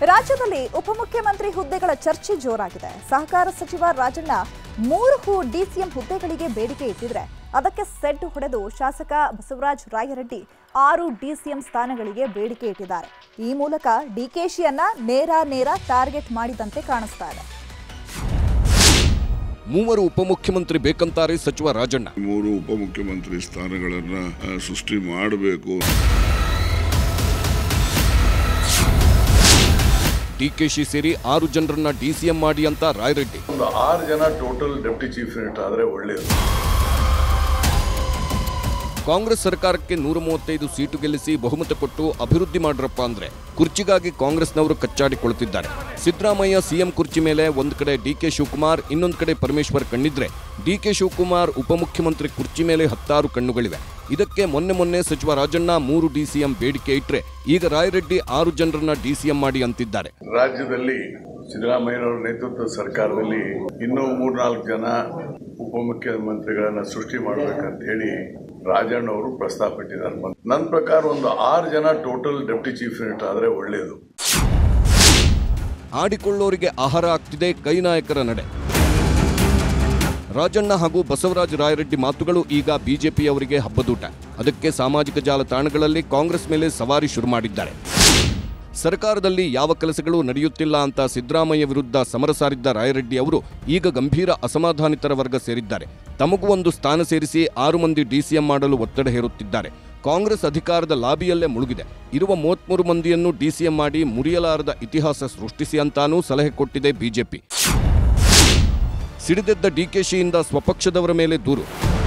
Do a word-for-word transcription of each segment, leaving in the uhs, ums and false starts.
ರಾಜ್ಯದಲ್ಲಿ ಉಪಮುಖ್ಯಮಂತ್ರಿ ಹುದ್ದೆಗಳ ಚರ್ಚೆ ಜೋರಾಗಿದೆ. ಸಹಕಾರ ಸಚಿವ ರಾಜಣ್ಣ ಮೂರು ಡಿಸಿಎಂ ಹುದ್ದೆಗಳಿಗೆ ಬೇಡಿಕೆ ಇಟ್ಟಿದ್ರೆ ಅದಕ್ಕೆ ಸೆಡ್ ಹೊಡೆದು ಶಾಸಕ ಬಸವರಾಜ ರಾಯರೆಡ್ಡಿ ಆರು ಡಿಸಿಎಂ ಸ್ಥಾನಗಳಿಗೆ ಬೇಡಿಕೆ ಇಟ್ಟಿದ್ದಾರೆ. ಈ ಮೂಲಕ ಡಿಕೆಶಿಯನ್ನ ನೇರ ನೇರ ಟಾರ್ಗೆಟ್ ಮಾಡಿದಂತೆ ಕಾಣಿಸ್ತಾ ಇದೆ. ಮೂವರು ಉಪಮುಖ್ಯಮಂತ್ರಿ ಬೇಕಂತಾರೆ ಸಚಿವ ರಾಜಣ್ಣ. ಮೂರು ಉಪಮುಖ್ಯಮಂತ್ರಿ ಸ್ಥಾನಗಳನ್ನ ಸೃಷ್ಟಿ ಮಾಡಬೇಕು. ಡಿಕೆಶಿ ಸೇರಿ ಆರು ಜನರನ್ನ ಡಿಸಿಎಂ ಮಾಡಿ ಅಂತ ರಾಯರೆಡ್ಡಿ. ಒಂದು ಆರು ಜನ ಟೋಟಲ್ ಡೆಪ್ಟಿ ಚೀಫ್ ಮಿನಿಸ್ಟರ್ ಆದ್ರೆ ಒಳ್ಳೆಯದು. ಕಾಂಗ್ರೆಸ್ ಸರ್ಕಾರಕ್ಕೆ ನೂರ ಮೂವತ್ತೈದು ಸೀಟು ಗೆಲ್ಲಿಸಿ ಬಹುಮತ ಕೊಟ್ಟು ಅಭಿವೃದ್ಧಿ ಮಾಡ್ರಪ್ಪ ಅಂದ್ರೆ ಕುರ್ಚಿಗಾಗಿ ಕಾಂಗ್ರೆಸ್ನವರು ಕಚ್ಚಾಡಿಕೊಳ್ಳುತ್ತಿದ್ದಾರೆ. ಸಿದ್ದರಾಮಯ್ಯ ಸಿಎಂ ಕುರ್ಚಿ ಮೇಲೆ ಒಂದು ಕಡೆ ಡಿಕೆ ಶಿವಕುಮಾರ್, ಇನ್ನೊಂದು ಕಡೆ ಪರಮೇಶ್ವರ್ ಕಣ್ಣಿದ್ರೆ ಡಿಕೆ ಶಿವಕುಮಾರ್ ಉಪಮುಖ್ಯಮಂತ್ರಿ ಕುರ್ಚಿ ಮೇಲೆ ಹತ್ತಾರು ಕಣ್ಣುಗಳಿವೆ. ಇದಕ್ಕೆ ಮೊನ್ನೆ ಮೊನ್ನೆ ಸಚಿವ ರಾಜಣ್ಣ ಮೂರು ಡಿಸಿಎಂ ಬೇಡಿಕೆ ಇಟ್ರೆ ಈಗ ರಾಯರೆಡ್ಡಿ ಆರು ಜನರನ್ನ ಡಿಸಿಎಂ ಮಾಡಿ ಅಂತಿದ್ದಾರೆ. ರಾಜ್ಯದಲ್ಲಿ ಸಿದ್ದರಾಮಯ್ಯನವರ ನೇತೃತ್ವದ ಸರ್ಕಾರದಲ್ಲಿ ಇನ್ನೂ ಮೂರ್ನಾಲ್ಕು ಜನ ಉಪಮುಖ್ಯಮಂತ್ರಿಗಳನ್ನ ಸೃಷ್ಟಿ ಮಾಡಬೇಕಂತ ಹೇಳಿ ರಾಜಣ್ಣ ಅವರು ಪ್ರಸ್ತಾಪ ಇಟ್ಟಿದ್ದಾರೆ. ನನ್ನ ಪ್ರಕಾರ ಒಂದು ಆರು ಜನ ಟೋಟಲ್ ಡೆಪ್ಟಿ ಚೀಫ್ ಮಿನಿಸ್ಟರ್ ಆದ್ರೆ ಒಳ್ಳೆಯದು. ಆಡಿಕೊಳ್ಳೋರಿಗೆ ಆಹಾರ ಆಗ್ತಿದೆ ಕೈ ನಾಯಕರ ನಡೆ. ರಾಜಣ್ಣ ಹಾಗೂ ಬಸವರಾಜ ರಾಯರೆಡ್ಡಿ ಮಾತುಗಳು ಈಗ ಬಿಜೆಪಿಯವರಿಗೆ ಹಬ್ಬದೂಟ. ಅದಕ್ಕೆ ಸಾಮಾಜಿಕ ಜಾಲತಾಣಗಳಲ್ಲಿ ಕಾಂಗ್ರೆಸ್ ಮೇಲೆ ಸವಾರಿ ಶುರು ಮಾಡಿದ್ದಾರೆ. ಸರ್ಕಾರದಲ್ಲಿ ಯಾವ ಕೆಲಸಗಳು ನಡೆಯುತ್ತಿಲ್ಲ ಅಂತ ಸಿದ್ದರಾಮಯ್ಯ ವಿರುದ್ಧ ಸಮರ ಸಾರಿದ್ದ ರಾಯರೆಡ್ಡಿ ಅವರು ಈಗ ಗಂಭೀರ ಅಸಮಾಧಾನಿತರ ವರ್ಗ ಸೇರಿದ್ದಾರೆ. ತಮಗೂ ಒಂದು ಸ್ಥಾನ ಸೇರಿಸಿ ಆರು ಮಂದಿ ಡಿಸಿಎಂ ಮಾಡಲು ಒತ್ತಡ ಹೇರುತ್ತಿದ್ದಾರೆ. ಕಾಂಗ್ರೆಸ್ ಅಧಿಕಾರದ ಲಾಬಿಯಲ್ಲೇ ಮುಳುಗಿದೆ. ಇರುವ ಮೂವತ್ಮೂರು ಮಂದಿಯನ್ನು ಡಿಸಿಎಂ ಮಾಡಿ ಮುರಿಯಲಾರದ ಇತಿಹಾಸ ಸೃಷ್ಟಿಸಿ ಅಂತಾನೂ ಸಲಹೆ ಕೊಟ್ಟಿದೆ ಬಿಜೆಪಿ. ಸಿಡಿದೆದ್ದ ಡಿಕೆಶಿಯಿಂದ ಸ್ವಪಕ್ಷದವರ ಮೇಲೆ ದೂರು.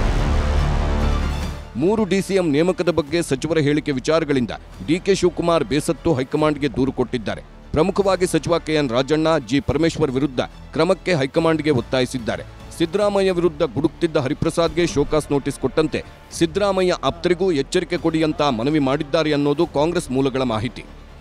ಮೂರು ಡಿಸಿಎಂ ನೇಮಕದ ಬಗ್ಗೆ ಸಚಿವರ ಹೇಳಿಕೆ ವಿಚಾರಗಳಿಂದ ಡಿಕೆ ಶಿವಕುಮಾರ್ ಬೇಸತ್ತು ಹೈಕಮಾಂಡ್ಗೆ ದೂರು ಕೊಟ್ಟಿದ್ದಾರೆ. ಪ್ರಮುಖವಾಗಿ ಸಚಿವ ಕೆಎನ್ ರಾಜಣ್ಣ, ಜಿ ಪರಮೇಶ್ವರ್ ವಿರುದ್ಧ ಕ್ರಮಕ್ಕೆ ಹೈಕಮಾಂಡ್ಗೆ ಒತ್ತಾಯಿಸಿದ್ದಾರೆ. ಸಿದ್ದರಾಮಯ್ಯ ವಿರುದ್ಧ ಗುಡುಕ್ತಿದ್ದ ಹರಿಪ್ರಸಾದ್ಗೆ ಶೋಕಾಸ್ ನೋಟಿಸ್ ಕೊಟ್ಟಂತೆ ಸಿದ್ದರಾಮಯ್ಯ ಆಪ್ತರಿಗೂ ಎಚ್ಚರಿಕೆ ಕೊಡಿ ಅಂತ ಮನವಿ ಮಾಡಿದ್ದಾರೆ ಅನ್ನೋದು ಕಾಂಗ್ರೆಸ್ ಮೂಲಗಳ ಮಾಹಿತಿ.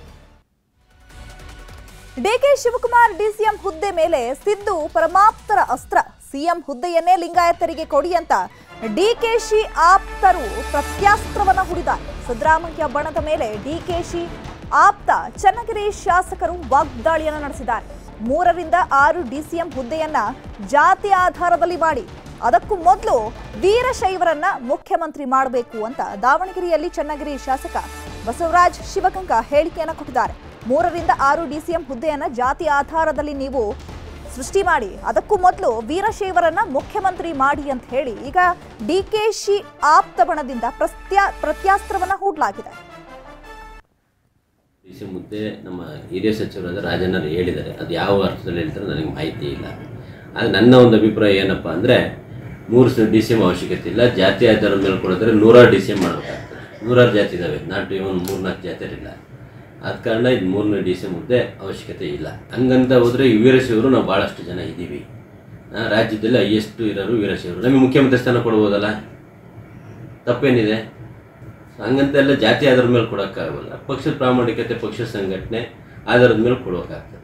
ಡಿಕೆ ಶಿವಕುಮಾರ್ ಡಿಸಿಎಂ ಹುದ್ದೆ ಮೇಲೆ ಸಿದ್ದು ಪರಮಾಪ್ತರ ಅಸ್ತ್ರ. ಸಿಎಂ ಹುದ್ದೆಯನ್ನೇ ಲಿಂಗಾಯತರಿಗೆ ಕೊಡಿ ಅಂತ ಡಿಕೆಶಿ ಆಪ್ತರು ಪ್ರತ್ಯಾಸ್ತ್ರವನ್ನ ಹೂಡಿದ್ದಾರೆ. ಸಿದ್ದರಾಮಯ್ಯ ಬಣದ ಮೇಲೆ ಡಿಕೆಶಿ ಆಪ್ತ ಚನ್ನಗಿರಿ ಶಾಸಕರು ವಾಗ್ದಾಳಿಯನ್ನು ನಡೆಸಿದ್ದಾರೆ. ಮೂರರಿಂದ ಆರು ಡಿಸಿಎಂ ಹುದ್ದೆಯನ್ನ ಜಾತಿ ಆಧಾರದಲ್ಲಿ ಮಾಡಿ ಅದಕ್ಕೂ ಮೊದಲು ವೀರಶೈವರನ್ನ ಮುಖ್ಯಮಂತ್ರಿ ಮಾಡಬೇಕು ಅಂತ ದಾವಣಗೆರೆಯಲ್ಲಿ ಚನ್ನಗಿರಿ ಶಾಸಕ ಬಸವರಾಜ್ ಶಿವಗಂಗಾ ಹೇಳಿಕೆಯನ್ನು ಕೊಟ್ಟಿದ್ದಾರೆ. ಮೂರರಿಂದ ಆರು ಡಿಸಿಎಂ ಹುದ್ದೆಯನ್ನ ಜಾತಿ ಆಧಾರದಲ್ಲಿ ನೀವು ಸೃಷ್ಟಿ ಮಾಡಿ ಅದಕ್ಕೂ ಮೊದಲು ವೀರಶೈವರನ್ನ ಮುಖ್ಯಮಂತ್ರಿ ಮಾಡಿ ಅಂತ ಹೇಳಿ ಈಗ ಡಿಕೆಶಿ ಆಪ್ತ ಬಣದಿಂದ ಪ್ರತ್ಯಾ ಪ್ರತ್ಯಾಸ್ತ್ರವನ್ನ ಹೂಡಲಾಗಿದೆ. ಡಿಸಿಎಂ ಮುದ್ದೆ ನಮ್ಮ ಹಿರಿಯ ಸಚಿವರಾದ ರಾಜಣ್ಣರು ಹೇಳಿದ್ದಾರೆ. ಅದು ಯಾವ ಅರ್ಥದಲ್ಲಿ ಹೇಳ್ತಾರೆ ನನಗೆ ಮಾಹಿತಿ ಇಲ್ಲ. ಆದರೆ ನನ್ನ ಒಂದು ಅಭಿಪ್ರಾಯ ಏನಪ್ಪ ಅಂದರೆ ಮೂರು ಡಿ ಸಿ ಎಂ ಅವಶ್ಯಕತೆ ಇಲ್ಲ. ಜಾತಿ ಆಧಾರದ ಮೇಲೆ ಕೊಡಿದ್ರೆ ನೂರಾರು ಡಿ ಸಿ ಎಂ ಮಾಡಬೇಕಾಗ್ತದೆ. ನೂರಾರು ಜಾತಿ ಇದ್ದಾವೆ, ನಾಟ್ ಇವನ್ ಮೂರ್ನಾಲ್ಕು ಜಾತಿಯರಿಲ್ಲ. ಆದ ಕಾರಣ ಇದು ಮೂರನೇ ಡಿ ಸಿ ಎಂ ಮುದ್ದೆ ಅವಶ್ಯಕತೆ ಇಲ್ಲ. ಹಂಗಂತ ಹೋದರೆ ಈ ವೀರಶೈವರು ನಾವು ಭಾಳಷ್ಟು ಜನ ಇದ್ದೀವಿ. ರಾಜ್ಯದಲ್ಲಿ ಹೈಯೆಸ್ಟ್ ಇರೋರು ವೀರಶೈವರು. ನಮಗೆ ಮುಖ್ಯಮಂತ್ರಿ ಸ್ಥಾನ ಕೊಡ್ಬೋದಲ್ಲ, ತಪ್ಪೇನಿದೆ? ಹಂಗಂತೆಲ್ಲ ಜಾತಿ ಆಧಾರದ ಮೇಲೆ ಕೊಡೋಕ್ಕಾಗಲ್ಲ. ಪಕ್ಷದ ಪ್ರಾಮಾಣಿಕತೆ, ಪಕ್ಷ ಸಂಘಟನೆ ಆಧಾರದ ಮೇಲೆ ಕೊಡೋಕ್ಕಾಗ್ತದೆ.